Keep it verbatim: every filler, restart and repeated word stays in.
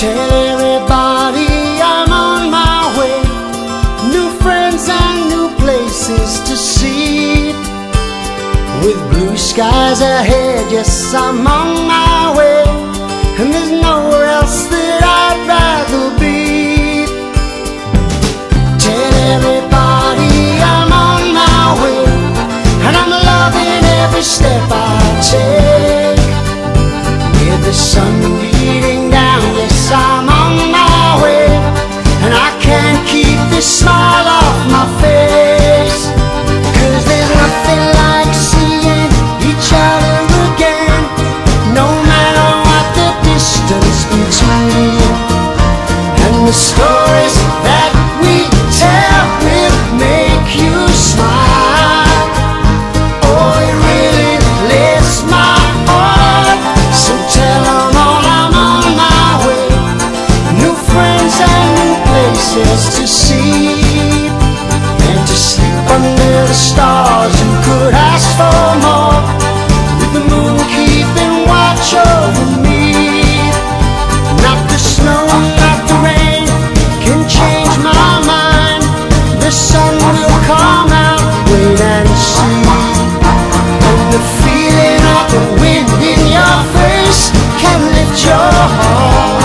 Tell everybody I'm on my way, new friends and new places to see. With blue skies ahead, yes, I'm on my way, and there's nowhere else that I'd rather be. Tell everybody I'm on my way, and I'm loving every step I take. With the sun beating down, yes, I'm on my way, and I can't keep this smile off my face. 'Cause there's nothing like seeing each other again, no matter what the distance between. And the stories that we tell will make you smile. Oh, it really lifts my heart. So tell them all I'm on my way, new friends and new places to see, and to sleep under the stars. Who could ask for more, with the moon keeping watch over me? Not the snow, not the rain can change my mind. The sun will come out, wait and see. And the feeling of the wind in your face can lift your heart.